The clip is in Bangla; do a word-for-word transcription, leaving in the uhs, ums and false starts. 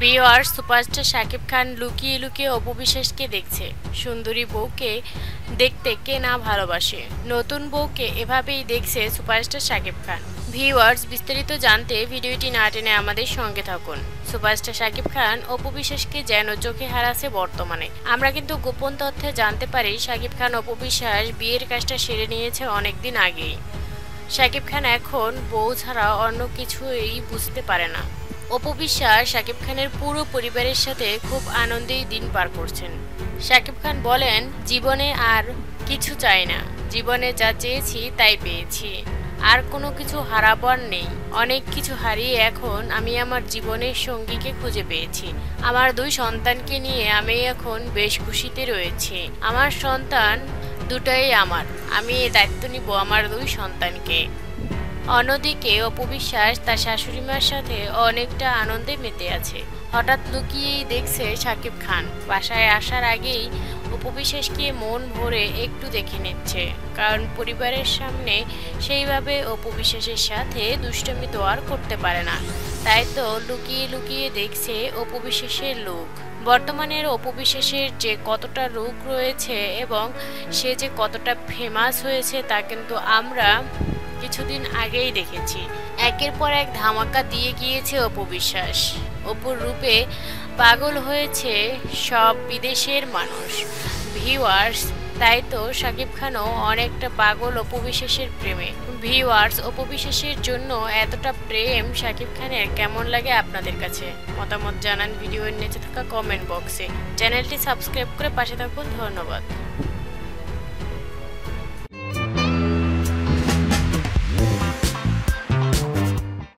ভিউয়ার্স, সুপারস্টার শাকিব খান লুকিয়ে লুকিয়ে অপু বিশ্বাসকে দেখছে। সুন্দরী বউকে দেখতে কে না ভালোবাসে, নতুন বউকে এভাবেই দেখছে সুপারস্টার শাকিব খান। ভিউয়ার্স, বিস্তারিত জানতে ভিডিওটি না টেনে আমাদের সঙ্গে থাকুন। সুপারস্টার শাকিব খান অপু বিশ্বাসকে যেন চোখে হারাচ্ছে বর্তমানে। আমরা কিন্তু গোপন তথ্যে জানতে পারি শাকিব খান অপু বিশ্বাস বিয়ের কাজটা সেরে নিয়েছে অনেকদিন আগেই। শাকিব খান এখন বউ ছাড়া অন্য কিছুই বুঝতে পারে না। অপু বিশ্বাস শাকিব খানের পুরো পরিবারের সাথে খুব আনন্দেই দিন পার করছেন। শাকিব খান বলেন, জীবনে আর কিছু চাই না, জীবনে যা চেয়েছি তাই পেয়েছি, আর কোনো কিছু হারাবার নেই। অনেক কিছু হারিয়ে এখন আমি আমার জীবনের সঙ্গীকে খুঁজে পেয়েছি। আমার দুই সন্তানকে নিয়ে আমি এখন বেশ খুশিতে রয়েছি। আমার সন্তান দুটাই আমার, আমি এ দায়িত্ব নিব আমার দুই সন্তানকে। অন্যদিকে অপু বিশ্বাস তার শাশুড়িমার সাথে অনেকটা আনন্দে মেতে আছে। হঠাৎ লুকিয়েই দেখছে শাকিব খান। বাসায় আসার আগেই অপু বিশ্বাসকে মন ভরে একটু দেখে নিচ্ছে, কারণ পরিবারের সামনে সেইভাবে অপু বিশ্বাসের সাথে দুষ্টমি তো আর করতে পারে না। তাই তো লুকিয়ে লুকিয়ে দেখছে অপু বিশ্বাসের লুক। বর্তমানের অপু বিশ্বাসের যে কতটা লুক রয়েছে এবং সে যে কতটা ফেমাস হয়েছে তা কিন্তু আমরা কিছুদিন আগেই দেখেছি। একের পর এক ধামাকা দিয়ে গিয়েছে অপু বিশ্বাস। অপুর রূপে পাগল হয়েছে সব বিদেশের মানুষ। ভিউয়ার্স, তাই তো শাকিব খানও অনেকটা পাগল অপু বিশ্বাসের প্রেমে। ভিউয়ার্স, অপু বিশ্বাসের জন্য এতটা প্রেম শাকিব খানের কেমন লাগে আপনাদের কাছে? মতামত জানান ভিডিওর নিচে থাকা কমেন্ট বক্সে। চ্যানেলটি সাবস্ক্রাইব করে পাশে থাকুন। ধন্যবাদ।